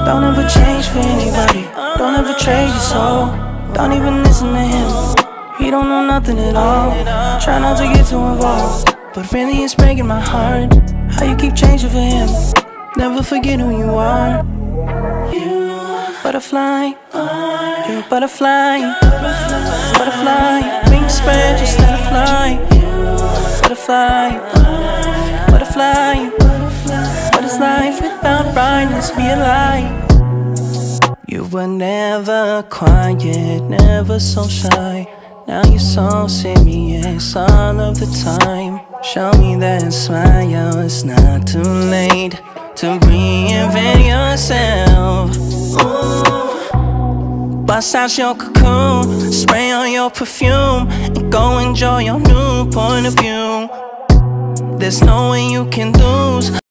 Don't ever change for anybody. Don't ever trade your soul. Don't even listen to him. He don't know nothing at all. Try not to get too involved, but really it's breaking my heart how you keep changing for him. Never forget who you are. You butterfly, you're a butterfly. Butterfly, wings spread, just let it fly. Butterfly, butterfly. What is life without brightness? Be a lie. You were never quiet, never so shy. Now you're so serious all of the time. Show me that smile, it's not too late to reinvent yourself. Ooh. Bust out your cocoon, spray on your perfume, and go enjoy your new point of view. There's no way you can lose.